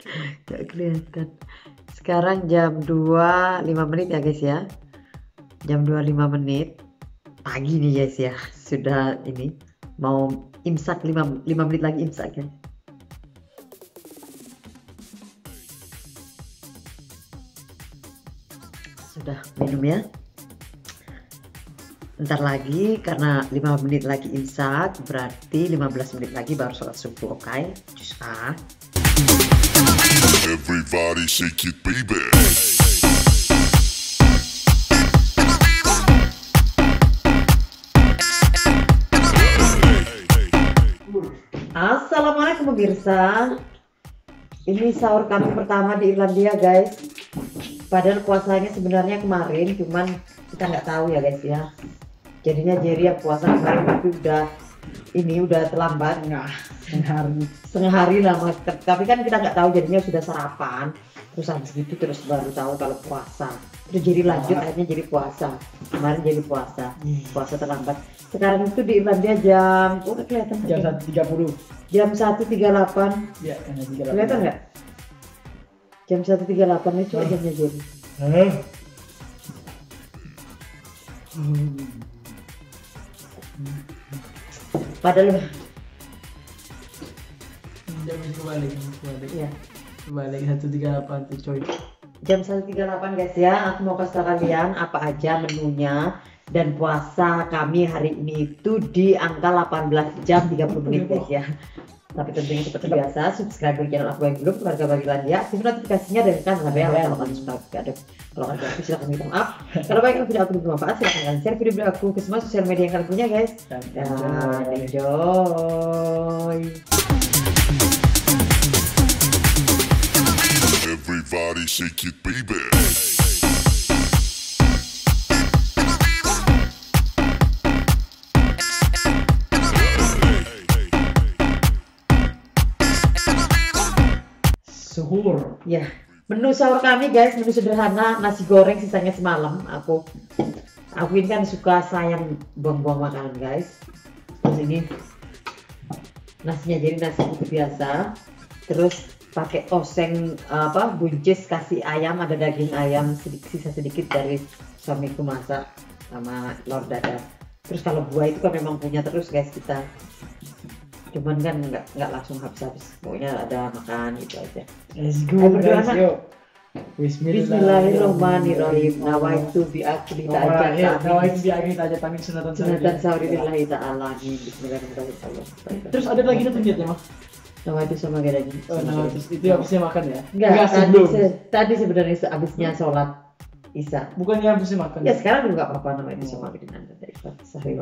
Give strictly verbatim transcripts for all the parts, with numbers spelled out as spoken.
Gak kelihatan. Sekarang jam dua lima menit ya guys ya. Jam dua lima menit pagi nih guys ya. Sudah ini mau imsak lima menit lagi imsak ya. Sudah minum ya. Ntar lagi karena lima menit lagi imsak, berarti lima belas menit lagi baru sholat subuh, oke? Okay? Cus ah. Everybody shake it, baby. Assalamualaikum pemirsa. Ini sahur kami pertama di Irlandia guys. Padahal puasanya sebenarnya kemarin, cuman kita nggak tahu ya guys ya. Jadinya Jerry yang puasa kemarin tapi udah ini udah terlambat nggak setengah hari setengah hari lama. Tapi kan kita nggak tahu jadinya sudah sarapan. Terus habis gitu terus baru tahu kalau puasa. Terus jadi lanjut akhirnya jadi puasa. Kemarin jadi puasa. Puasa terlambat. Sekarang itu di Irlandia jam oh kelihatan jam satu tiga puluh. Jam satu tiga puluh delapan. Ya, tiga puluh delapan. Kelihatan nggak? Jam satu tiga puluh delapan itu oh. Jamnya jadi. Hmm. Padahal jam ini kembali, kembali. ya. Kembali satu tiga puluh delapan tuh coy. Jam satu tiga puluh delapan guys ya. Aku mau kasih tahu kalian apa aja menunya dan puasa kami hari ini itu di angka delapan belas jam tiga puluh menit guys ya. Tapi tentunya seperti biasa, subscribe di channel aku yang belum, keluarga Bagilan ya, aktifkan notifikasinya dan kan sampai ya kalau kalian suka ada kalau kalian suka silahkan minta maaf. Kalau baik video aku bermanfaat silahkan kalian share video aku ke semua sosial media yang kalian punya guys. Dan enjoy. Everybody shake it, baby. Suhur. Ya, menu sahur kami guys, menu sederhana, nasi goreng sisanya semalam. Aku, aku ini kan suka sayang buang-buang makanan guys. Terus ini nasinya jadi nasi putih biasa. Terus pakai oseng apa buncis kasih ayam, ada daging ayam sedikit, sisa sedikit dari suamiku masak sama telur dadar. Terus kalau buah itu kan memang punya terus guys kita. Cuman kan nggak nggak langsung habis-habis, pokoknya ada makan gitu aja. Let's go guys, yuk. Bismillahirrahmanirrahim. Nawaitu bi akhiri ta'ajat Nawaitu bi akhiri ta'ajat amin sunatan sunatan sahurillahi ta'ala. Bismillahirrahmanirrahim. Terus ada lagi tuh niatnya mah? Nawaitu sama gadanya. Oh, nawaitu itu habisnya makan ya? Enggak, tadi, se tadi sebenarnya habisnya sholat Isya. Bukannya habisnya makan? Ya sekarang juga nggak apa-apa namanya sama dengan sahih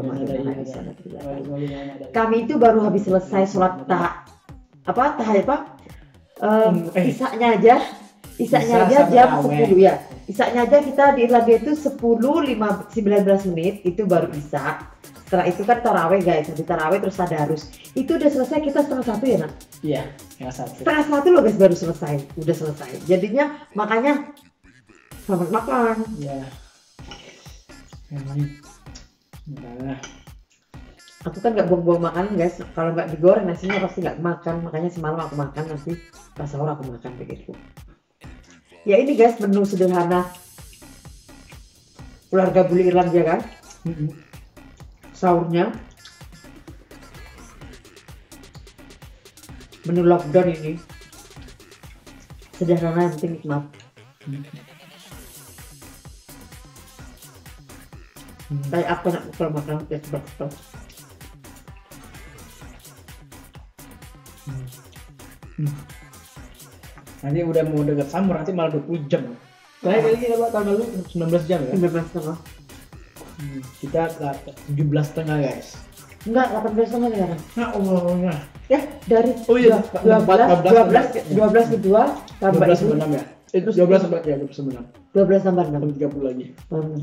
Kami itu baru habis selesai sholat tak apa tahajud apa um, eh. Isaknya aja Isaknya aja jam sepuluh ya. Isaknya aja kita di Irlandia itu sepuluh lima sembilan belas menit itu baru isak. Setelah itu kan taraweh guys, habis taraweh terus tadarus. Itu udah selesai kita setengah satu ya nak? Iya, setengah satu. Setengah satu loh guys baru selesai, udah selesai. Jadinya makanya selamat makan. Ya. Emang. Nah. Aku kan nggak buang-buang makanan guys. Kalau nggak digoreng nasinya pasti nggak makan. Makanya semalam aku makan, nanti pas sahur aku makan begitu. Ya ini guys menu sederhana keluarga bule Irlandia kan. Mm-hmm. Sahurnya menu lockdown ini sederhana yang penting nikmat. Mm-hmm. Kayak aku nak kalau makan kayak sebab-sebab. Hmm. Hmm. Nanti udah mau dekat summer nanti malah dua puluh jam. Kayak kali ini tahun lalu sembilan belas jam ya? sembilan belas setengah. Hmm. Kita tujuh belas setengah guys. Enggak, delapan belas setengah sekarang. Nah, Allahnya. Ya dari oh iya dua belas dua belas dua belas ke dua tambah dua belas tambah enam ya. Itu dua belas tambah ya dua belas tambah enam. dua belas tambah enam tiga puluh lagi. Hmm.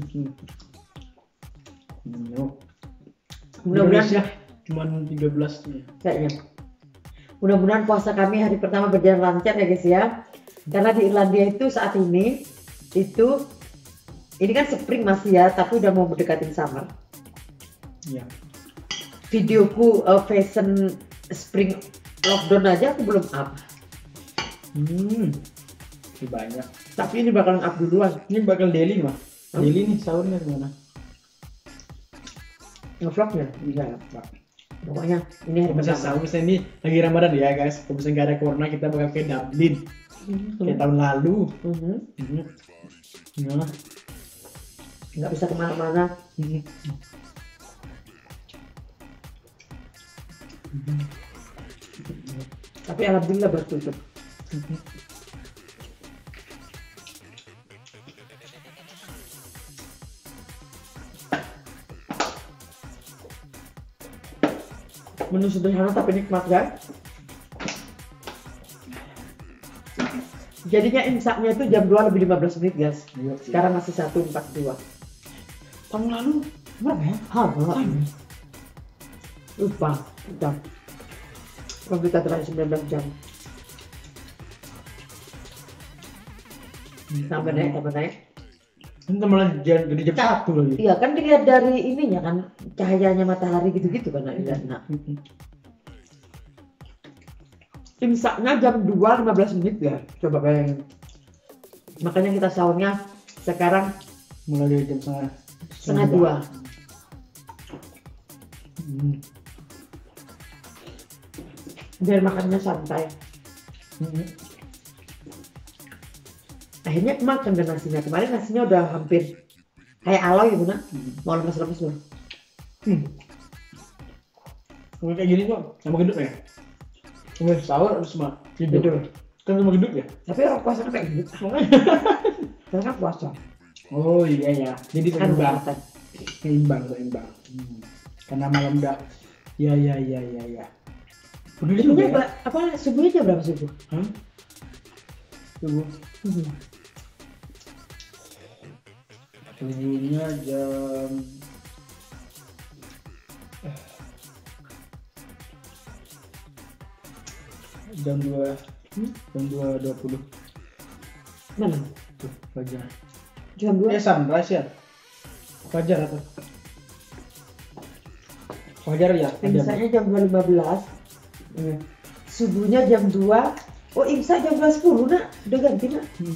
No. Mudah-mudahan cuma tiga belas nih. Kayaknya. Mudah-mudahan puasa kami hari pertama berjalan lancar ya guys ya. Karena di Irlandia itu saat ini itu ini kan spring masih ya, tapi udah mau mendekatin summer. Iya. Videoku uh, fashion spring lockdown aja aku belum up. Hmm. Ini banyak. Tapi ini bakalan up duluan. Ini bakal daily mah. Hmm. Daily nih sahurnya gimana? Ngevlognya? Iya. Pokoknya ini hari Misalnya pertama. sahur misalnya ini lagi Ramadan ya guys. Kalau misalnya nggak ada corona kita bakal kayak Dublin Mhm. kayak tahun lalu. Mhm. Hmm. Nah. Nggak bisa kemana-mana. Hmm. Tapi alhamdulillah bertutup. Menu sederhana tapi nikmat guys. Jadinya imsaknya itu jam dua lebih lima belas menit guys. Iya, sih. Sekarang masih satu empat dua. Tahun lalu berapa ya? Haba. Sama. Lupa. Udah. Kalau kita terakhir sembilan belas jam. Tambah naik, tambah naik. Ini malah jam jadi jam satu lagi. Iya kan dilihat dari ininya kan cahayanya matahari gitu-gitu kan enggak enak. Imsaknya jam dua lima belas menit ya. Coba bayangin. Makanya kita sahurnya sekarang Mulai dari jam setengah setengah dua. Hmm. Biar makannya santai. Hmm. Akhirnya makan dan nasinya. Kemarin nasinya udah hampir kayak aloy gitu nak. Mau lemes-lemes loh. Hmm. Kalau kayak gini kok sama gendut ya? Sama sahur harus sama Tidur. gendut. Kan sama gendut ya? Tapi orang puasa kan kayak gitu. Karena kan puasa. Oh iya ya. Jadi Kan seimbang, makan. seimbang, seimbang. Hmm. Karena malam udah. Ya ya ya ya ya. Udah juga Subuhnya ya? apa, apa subuhnya jam berapa subuh? Hah? Subuh. Hmm. Subuhnya jam jam dua Hmm? jam dua dua puluh Mana? tuh fajar. Jam dua. Eh sunrise ya? Fajar atau? Fajar ya? Fajar. Imsaknya jam dua lima belas. Iya. Subuhnya jam dua. Oh imsak jam dua sepuluh nak. Udah ganti nak. Hmm.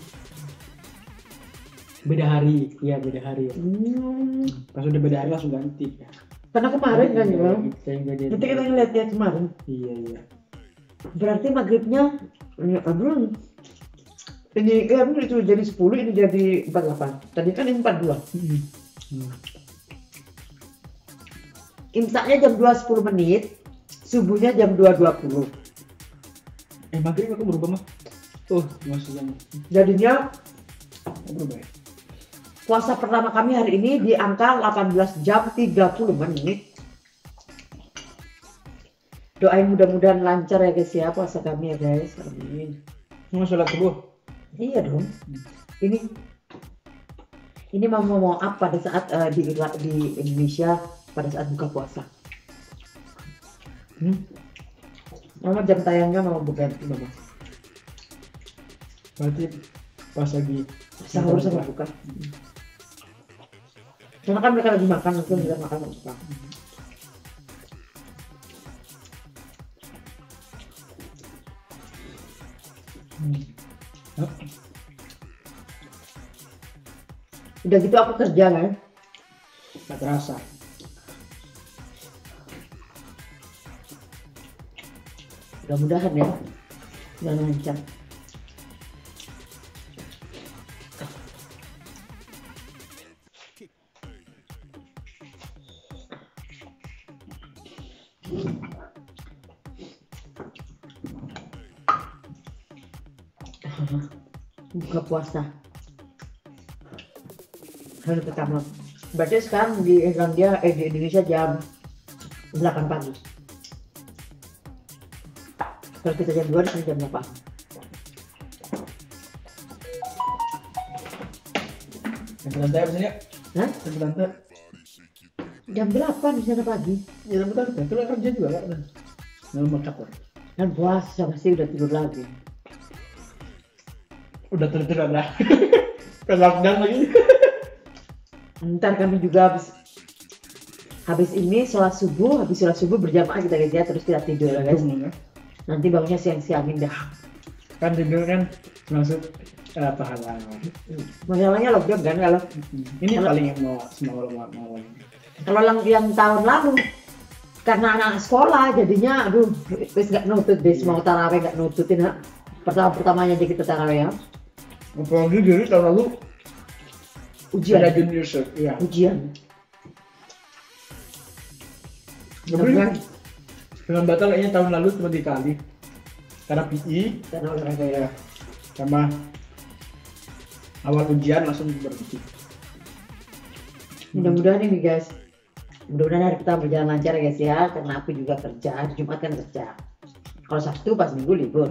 Beda hari, iya beda hari. Hmm. Pas udah beda hari langsung ganti. Karena kemarin kan ya. Kayak nggak jadi. Nanti kita ngeliat ya kemarin. Iya iya. Berarti maghribnya ini aduh. Ini ya itu jadi sepuluh, ini jadi empat puluh delapan. Tadi kan ini empat puluh dua. Hmm. Hmm. Imsaknya jam dua sepuluh menit, subuhnya jam dua dua puluh. Eh maghrib aku berubah mah. Oh masih yang Jadinya berubah ya. puasa pertama kami hari ini di angka delapan belas jam tiga puluh menit. Doain mudah-mudahan lancar ya guys ya puasa kami ya guys. Amin. Mau sholat subuh? Iya dong. Ini ini mau ngomong apa pada saat eh, di di Indonesia pada saat buka puasa. Hmm? Mama jam tayangnya mau bukan mama. Berarti pas lagi Sahur sama buka. Karena kan mereka lagi makan, aku juga makan sama buka. Hmm. Oh. Udah gitu aku kerja kan. Gak terasa. Mudah-mudahan ya. Dan lancar. Buka puasa hari pertama. Berarti sekarang di Irlandia, eh di Indonesia jam delapan pagi. Kalau kita jam dua, di sini jam delapan. Yang lantai apa sih ya? Hah? Yang lantai. Jam delapan di sana pagi. Ya yang lantai. Itu lah kerja juga kan. Nggak mau kapur. Kan puasa pasti udah tidur lagi. Udah tertidur ada. Kan lockdown lagi. Ntar kami juga habis habis ini sholat subuh, habis sholat subuh berjamaah kita guys ya, terus kita tidur ya guys. Nanti bangunnya siang-siangin dah. kan tidur kan maksud uh, pahala. Masalahnya lockdown kan kalau Ini Kalau- paling yang mau semua mau mau. kalau yang, yang tahun lalu karena anak sekolah jadinya aduh wis nggak nutut deh mau taraweh nggak nututin ha. Pertama pertamanya aja kita taraweh ya Apalagi jadi tahun lalu ujian ada junior cert, iya. ujian. Tapi Tapi dengan batal kayaknya tahun lalu cuma dikali karena P I karena olahraga ya. ya sama awal ujian langsung berhenti. Mudah-mudahan ini guys, mudah-mudahan hari pertama berjalan lancar ya guys ya, karena aku juga kerja, hari Jumat kan kerja. Kalau Sabtu pas minggu libur.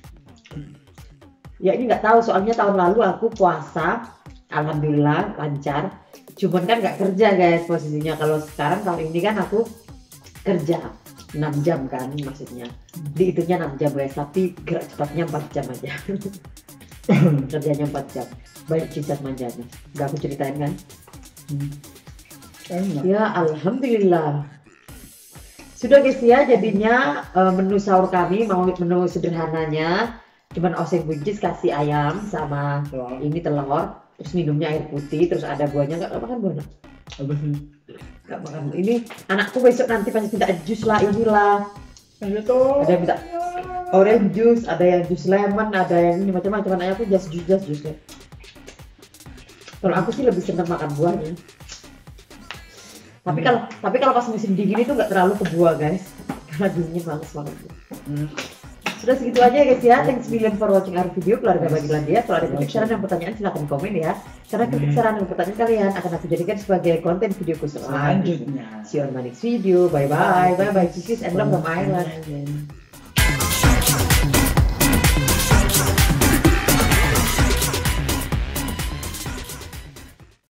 Ya ini nggak tahu soalnya tahun lalu aku puasa, alhamdulillah lancar. Cuman kan nggak kerja guys posisinya. Kalau sekarang tahun ini kan aku kerja enam jam kan maksudnya. Dihitungnya enam jam guys, tapi gerak cepatnya empat jam aja. Kerjanya empat jam. Banyak cicat manjanya. Gak aku ceritain kan? Hmm. Enak. Ya alhamdulillah. Sudah guys ya, jadinya eh, menu sahur kami mau menu sederhananya cuman oseng buncis kasih ayam sama Telur. ini telur, terus minumnya air putih, terus ada buahnya. Nggak makan buah nak? Habis ini. Nggak makan. Ini anakku besok nanti pasti minta jus lah inilah. Ada tuh. Ada yang minta orange juice, ada yang jus lemon, ada yang ini macam-macam. Anaknya aku just jus just jusnya. Kalau aku sih lebih senang makan buahnya. Tapi kalau tapi kalau pas musim dingin itu nggak terlalu ke buah guys, karena dingin males banget. Hmm. Sudah segitu aja ya guys ya. Thanks million for watching our video keluarga Bagilandia. Kalau ada kritik saran dan pertanyaan silahkan komen ya. Karena kritik saran dan pertanyaan kalian akan aku jadikan sebagai konten video khusus. Selanjutnya. See you on my next video. Bye bye. Bye bye. Kisses and love from Island.